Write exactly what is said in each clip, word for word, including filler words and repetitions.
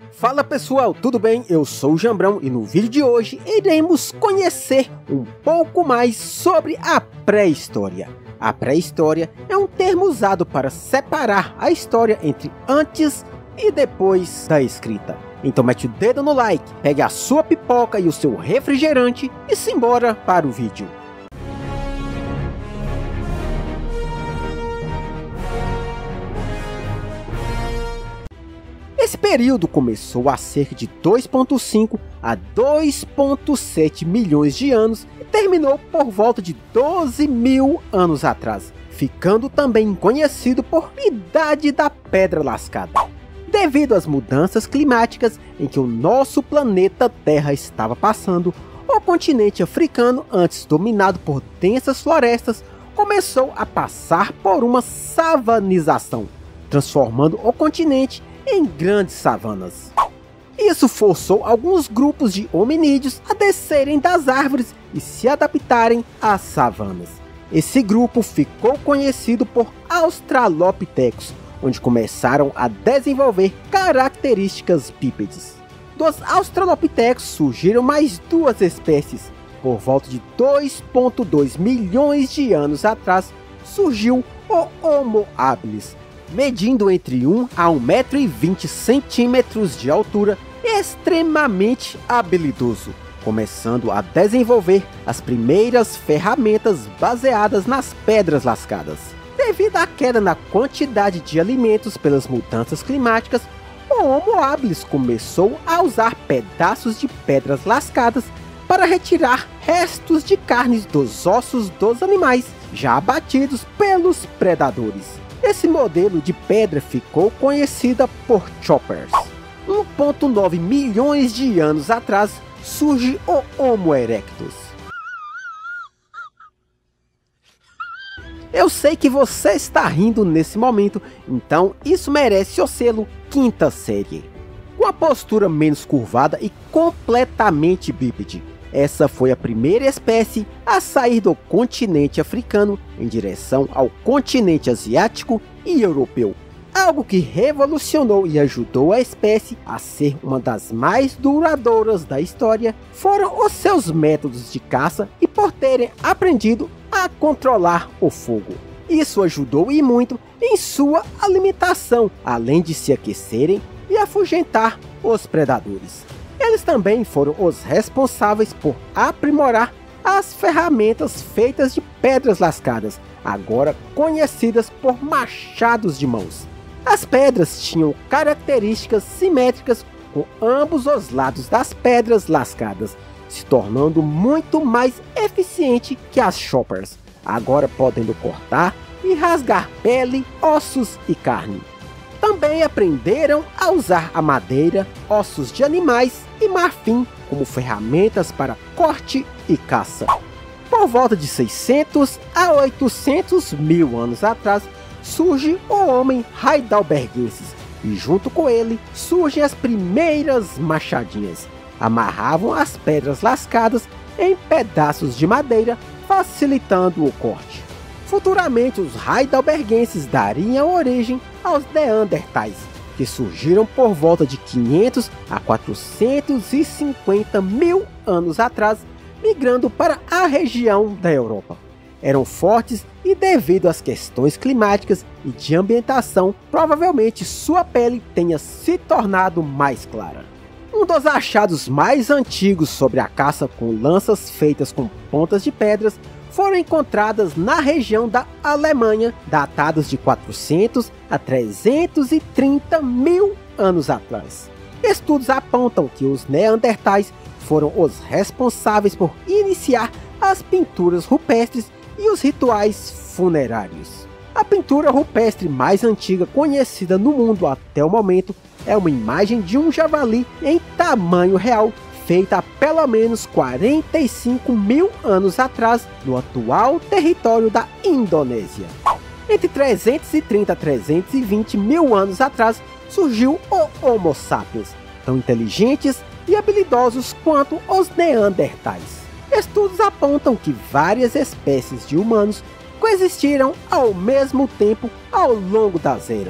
Fala pessoal, tudo bem? Eu sou o Jambrão e no vídeo de hoje iremos conhecer um pouco mais sobre a pré-história. A pré-história é um termo usado para separar a história entre antes e depois da escrita. Então mete o dedo no like, pegue a sua pipoca e o seu refrigerante e simbora para o vídeo. Esse período começou há cerca de dois vírgula cinco a dois vírgula sete milhões de anos e terminou por volta de doze mil anos atrás, ficando também conhecido por Idade da Pedra Lascada, devido às mudanças climáticas em que o nosso planeta Terra estava passando. O continente africano, antes dominado por densas florestas, começou a passar por uma savanização, transformando o continente em grandes savanas. Isso forçou alguns grupos de hominídeos a descerem das árvores e se adaptarem às savanas. Esse grupo ficou conhecido por Australopithecus, onde começaram a desenvolver características bípedes. Dos Australopithecus surgiram mais duas espécies. Por volta de dois vírgula dois milhões de anos atrás, surgiu o Homo habilis, medindo entre um a um metro e vinte centímetros de altura, extremamente habilidoso, começando a desenvolver as primeiras ferramentas baseadas nas pedras lascadas. Devido à queda na quantidade de alimentos pelas mudanças climáticas, o Homo habilis começou a usar pedaços de pedras lascadas para retirar restos de carnes dos ossos dos animais já abatidos pelos predadores. Esse modelo de pedra ficou conhecida por choppers. um vírgula nove milhões de anos atrás surge o Homo erectus. Eu sei que você está rindo nesse momento, então isso merece o selo quinta série. Com a postura menos curvada e completamente bípede, essa foi a primeira espécie a sair do continente africano em direção ao continente asiático e europeu. Algo que revolucionou e ajudou a espécie a ser uma das mais duradouras da história foram os seus métodos de caça e por terem aprendido a controlar o fogo. Isso ajudou e muito em sua alimentação, além de se aquecerem e afugentar os predadores. Eles também foram os responsáveis por aprimorar as ferramentas feitas de pedras lascadas, agora conhecidas por machados de mãos. As pedras tinham características simétricas com ambos os lados das pedras lascadas, se tornando muito mais eficiente que as choppers, agora podendo cortar e rasgar pele, ossos e carne. Também aprenderam a usar a madeira, ossos de animais e marfim como ferramentas para corte e caça. Por volta de seiscentos a oitocentos mil anos atrás, surge o homem heidelbergensis e junto com ele surgem as primeiras machadinhas. Amarravam as pedras lascadas em pedaços de madeira, facilitando o corte. Futuramente, os heidelbergenses dariam origem aos neandertais, que surgiram por volta de quinhentos a quatrocentos e cinquenta mil anos atrás, migrando para a região da Europa. Eram fortes e, devido às questões climáticas e de ambientação, provavelmente sua pele tenha se tornado mais clara. Um dos achados mais antigos sobre a caça com lanças feitas com pontas de pedras foram encontradas na região da Alemanha, datadas de quatrocentos a trezentos e trinta mil anos atrás. Estudos apontam que os neandertais foram os responsáveis por iniciar as pinturas rupestres e os rituais funerários. A pintura rupestre mais antiga conhecida no mundo até o momento é uma imagem de um javali em tamanho real, feita há pelo menos quarenta e cinco mil anos atrás no atual território da Indonésia. Entre trezentos e trinta a trezentos e vinte mil anos atrás surgiu o Homo sapiens, tão inteligentes e habilidosos quanto os neandertais. Estudos apontam que várias espécies de humanos coexistiram ao mesmo tempo ao longo das eras.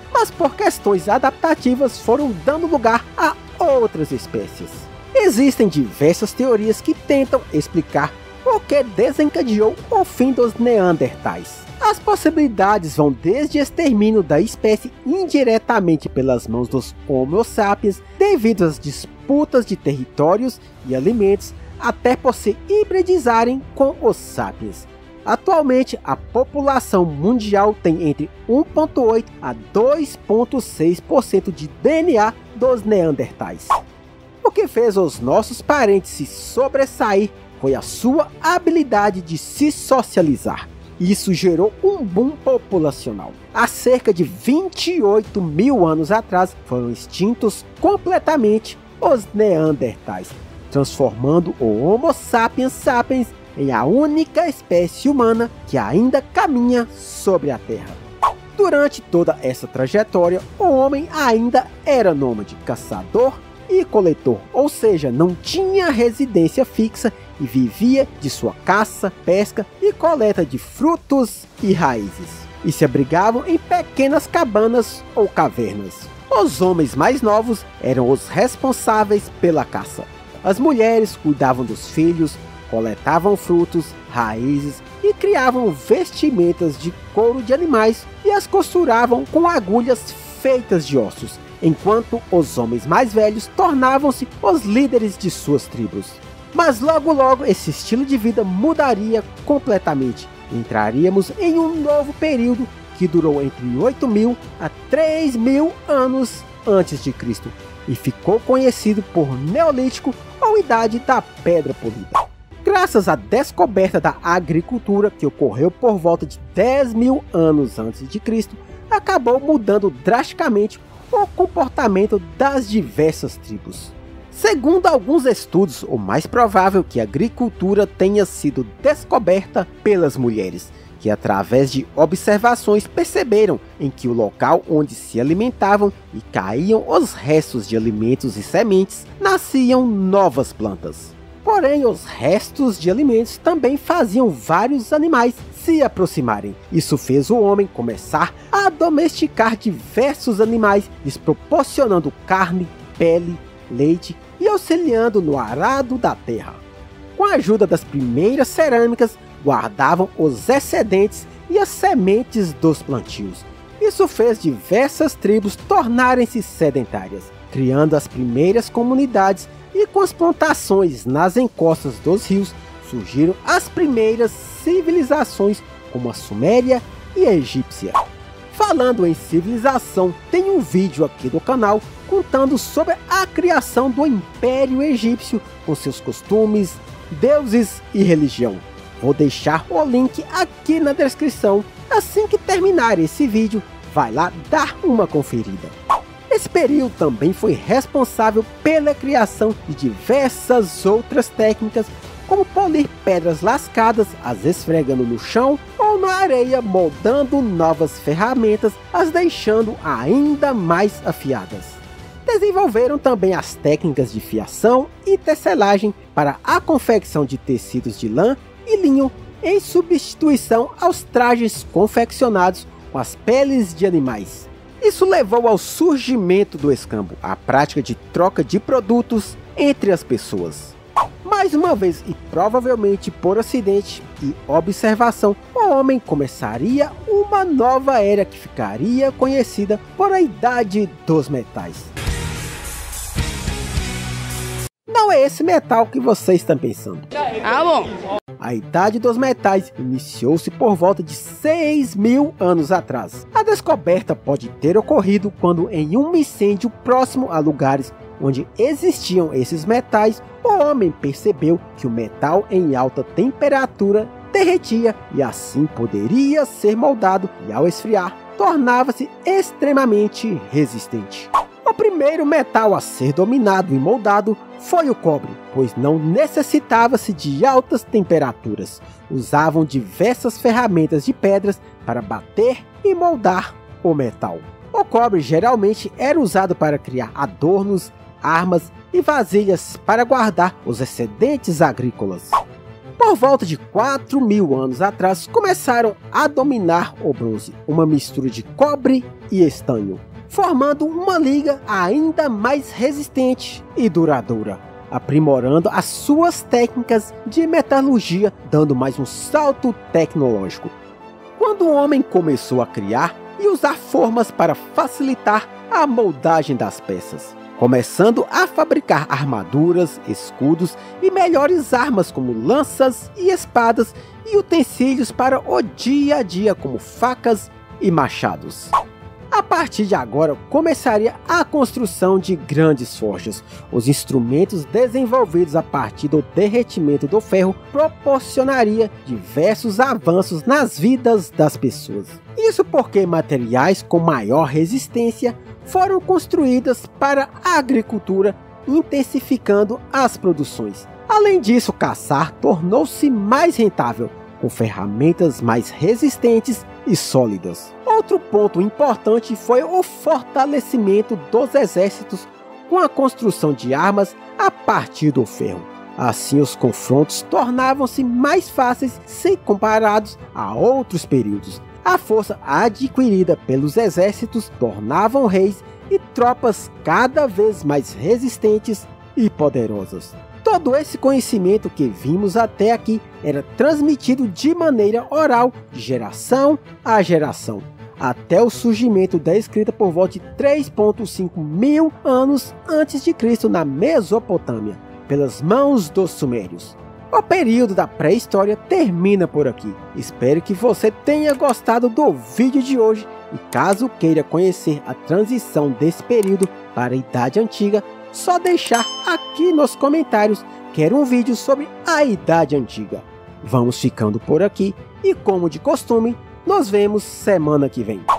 mas por questões adaptativas foram dando lugar a outras espécies. Existem diversas teorias que tentam explicar o que desencadeou o fim dos Neandertais. As possibilidades vão desde extermínio da espécie indiretamente pelas mãos dos Homo sapiens devido às disputas de territórios e alimentos, até por se hibridizarem com os sapiens. Atualmente, a população mundial tem entre um vírgula oito a dois vírgula seis por cento de D N A dos Neandertais. O que fez os nossos parentes se sobressair foi a sua habilidade de se socializar. Isso gerou um boom populacional. Há cerca de vinte e oito mil anos atrás foram extintos completamente os Neandertais, transformando o Homo sapiens sapiens em a única espécie humana que ainda caminha sobre a Terra. Durante toda essa trajetória, o homem ainda era nômade, caçador e coletor, ou seja, não tinha residência fixa e vivia de sua caça, pesca e coleta de frutos e raízes, e se abrigavam em pequenas cabanas ou cavernas. Os homens mais novos eram os responsáveis pela caça. As mulheres cuidavam dos filhos, coletavam frutos, raízes e criavam vestimentas de couro de animais e as costuravam com agulhas feitas de ossos, enquanto os homens mais velhos tornavam-se os líderes de suas tribos. Mas logo logo esse estilo de vida mudaria completamente. Entraríamos em um novo período que durou entre oito mil a três mil anos antes de Cristo e ficou conhecido por Neolítico ou Idade da Pedra Polida. Graças à descoberta da agricultura, que ocorreu por volta de dez mil anos antes de Cristo, acabou mudando drasticamente o comportamento das diversas tribos. Segundo alguns estudos, o mais provável é que a agricultura tenha sido descoberta pelas mulheres, que através de observações perceberam em que o local onde se alimentavam e caíam os restos de alimentos e sementes, nasciam novas plantas. Porém, os restos de alimentos também faziam vários animais se aproximarem. Isso fez o homem começar a domesticar diversos animais, lhes proporcionando carne, pele, leite e auxiliando no arado da terra. Com a ajuda das primeiras cerâmicas, guardavam os excedentes e as sementes dos plantios. Isso fez diversas tribos tornarem-se sedentárias, criando as primeiras comunidades, e com as plantações nas encostas dos rios surgiram as primeiras civilizações como a Suméria e a Egípcia. Falando em civilização, tem um vídeo aqui do canal contando sobre a criação do Império Egípcio com seus costumes, deuses e religião. Vou deixar o link aqui na descrição. Assim que terminar esse vídeo, vai lá dar uma conferida. Esse período também foi responsável pela criação de diversas outras técnicas, como polir pedras lascadas, as esfregando no chão ou na areia, moldando novas ferramentas, as deixando ainda mais afiadas. Desenvolveram também as técnicas de fiação e tecelagem para a confecção de tecidos de lã e linho, em substituição aos trajes confeccionados com as peles de animais. Isso levou ao surgimento do escambo, a prática de troca de produtos entre as pessoas. Mais uma vez, e provavelmente por acidente e observação, o homem começaria uma nova era que ficaria conhecida por a Idade dos Metais. Não é esse metal que vocês estão pensando. Ah, bom. A Idade dos Metais iniciou-se por volta de seis mil anos atrás. A descoberta pode ter ocorrido quando, em um incêndio próximo a lugares onde existiam esses metais, o homem percebeu que o metal em alta temperatura derretia e assim poderia ser moldado, e ao esfriar tornava-se extremamente resistente. O primeiro metal a ser dominado e moldado foi o cobre, pois não necessitava-se de altas temperaturas. Usavam diversas ferramentas de pedras para bater e moldar o metal. O cobre geralmente era usado para criar adornos, armas e vasilhas para guardar os excedentes agrícolas. Por volta de quatro mil anos atrás, começaram a dominar o bronze, uma mistura de cobre e estanho. formando uma liga ainda mais resistente e duradoura, aprimorando as suas técnicas de metalurgia, dando mais um salto tecnológico. Quando o homem começou a criar e usar formas para facilitar a moldagem das peças, começando a fabricar armaduras, escudos e melhores armas como lanças e espadas e utensílios para o dia a dia como facas e machados. A partir de agora começaria a construção de grandes forjas. Os instrumentos desenvolvidos a partir do derretimento do ferro proporcionaria diversos avanços nas vidas das pessoas. Isso porque materiais com maior resistência foram construídas para a agricultura, intensificando as produções. Além disso, caçar tornou-se mais rentável, com ferramentas mais resistentes e sólidas. Outro ponto importante foi o fortalecimento dos exércitos com a construção de armas a partir do ferro. Assim, os confrontos tornavam-se mais fáceis se comparados a outros períodos. A força adquirida pelos exércitos tornavam reis e tropas cada vez mais resistentes e poderosas. Todo esse conhecimento que vimos até aqui era transmitido de maneira oral, de geração a geração, até o surgimento da escrita por volta de três ponto cinco mil anos antes de Cristo na Mesopotâmia, pelas mãos dos sumérios. O período da pré-história termina por aqui. Espero que você tenha gostado do vídeo de hoje e caso queira conhecer a transição desse período para a Idade Antiga, só deixar aqui nos comentários quero um vídeo sobre a Idade Antiga. Vamos ficando por aqui e, como de costume, nos vemos semana que vem.